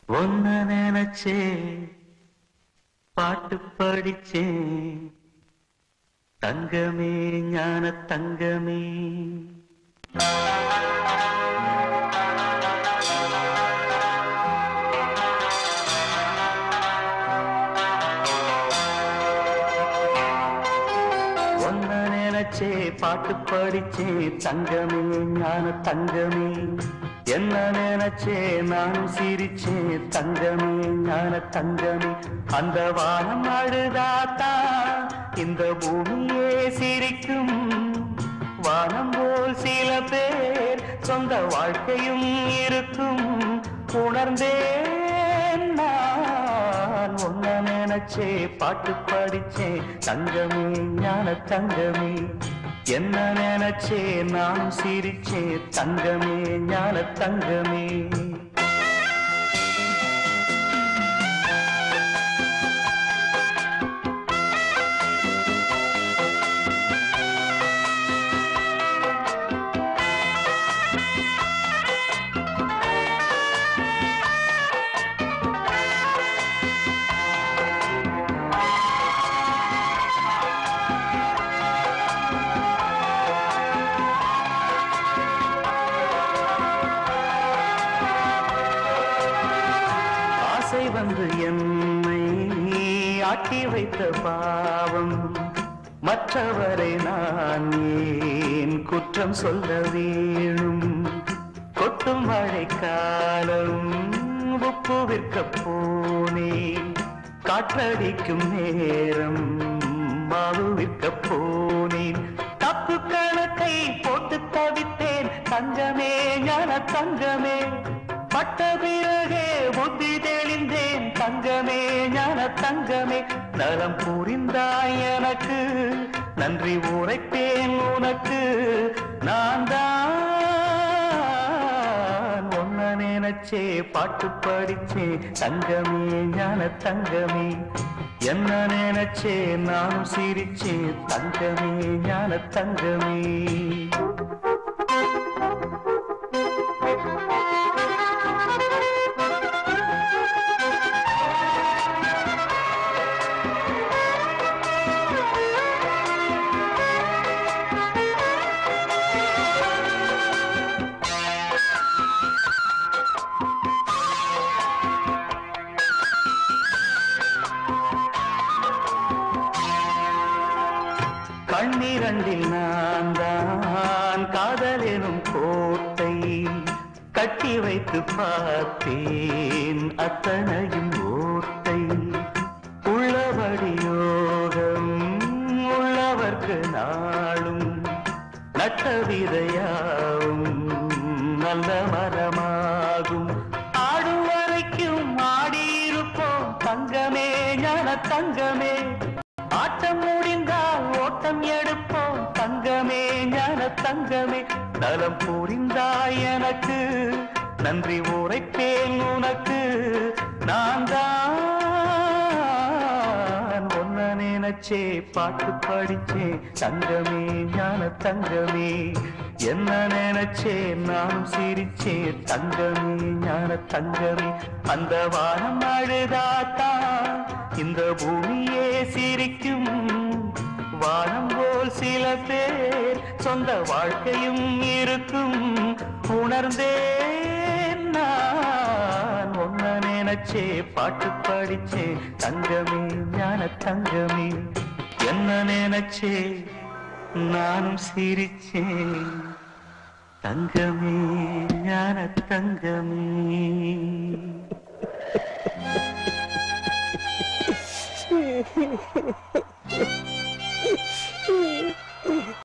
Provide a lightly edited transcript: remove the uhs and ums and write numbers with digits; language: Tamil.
ஒன்ன நினைச்சே பாட்டு படிச்சேன் தங்கமே ஞான தங்கமே. ஒன்ன நினைச்சே பாட்டு படிச்சே தங்கமே ஞான தங்கமே. என்ன நினைச்சே நானும் சிரிச்சே தங்கமே ஞான தங்கமே. அந்த வானம் அழுதாத்தா இந்த பூமியே சிரிக்கும். வானம் போல் சில பேர் சொந்த வாழ்க்கையும் இருக்கும். உணர்ந்தேன் நான் ஒன்ன நினைச்சே பாட்டு படிச்சே தங்கமே ஞான தங்கமே. என்ன நினைச்சே நானும் சிரிச்சே தங்கமே ஞான தங்கமே. வந்து என்னை ஆட்டி வைத்த பாவம் மற்றவரை நான் ஏன் குற்றம் சொல்ல வேணும். கொட்டும் மழைக்காலம் உப்பு விற்க போனேன். காற்றடிக்கும் நேரம் மாவு விற்க போனேன். தப்பு கணக்கை போட்டு தவித்தேன் தங்கமே ஞான தங்கமே. பட்ட பிறகே புத்தி தெளிந்தேன் தங்கமே ஞான தங்கமே. நலம் புரிந்தாய் எனக்கு நன்றி உரைப்பேன் உனக்கு. நான் தான் ஒன்ன நினைச்சே பாட்டு படிச்சே தங்கமே ஞான தங்கமே. என்ன நினைச்சே நானும் சிரிச்சே தங்கமே ஞான தங்கமே. கண்ணிரண்டில் நான் தான் காதலெனும் கோட்டை கட்டி வைத்து பார்த்தேன் அத்தனையும் ஓட்டை. உள்ளபடி யோகம் உள்ளவர்க்கு நாளும் நட்ட விதையாவும் நல்ல மரமாகும். ஆடும் வரைக்கும் ஆடியிருப்போம் தங்கமே ஞான தங்கமே. ஆட்டம் முடிந்தால் ஓட்டம் எடுப்போம் தங்கமே ஞான தங்கமே. நலம் புரிந்தாய் எனக்கு நன்றி உரைப்பேன் உனக்கு. நான் தான் ஒன்ன நினைச்சே பாட்டு படிச்சே தங்கமே ஞான தங்கமே. என்ன நினைச்சே நானும் சிரிச்சே தங்கமே ஞான தங்கமே. அந்த வானம் அழுதாத்தா இந்த பூமியே சிரிக்கும். வானம் போல் சில பேர் சொந்த வாழ்க்கையும் இருக்கும். உணர்ந்தேன் நான் ஒன்ன நினைச்சே பாட்டு படிச்சே தங்கமே ஞான தங்கமே. என்ன நினைச்சே நானும் சிரிச்சேன் தங்கமே ஞான தங்கமே. Hehehehe